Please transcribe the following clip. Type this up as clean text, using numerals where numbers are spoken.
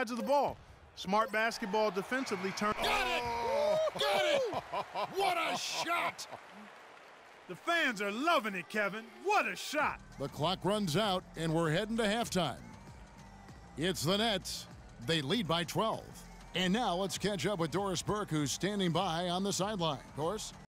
sides of the ball. Smart basketball defensively turned. Got it! Got it! What a shot! The fans are loving it, Kevin. What a shot! The clock runs out, and we're heading to halftime. It's the Nets. They lead by 12. And now let's catch up with Doris Burke, who's standing by on the sideline. Doris?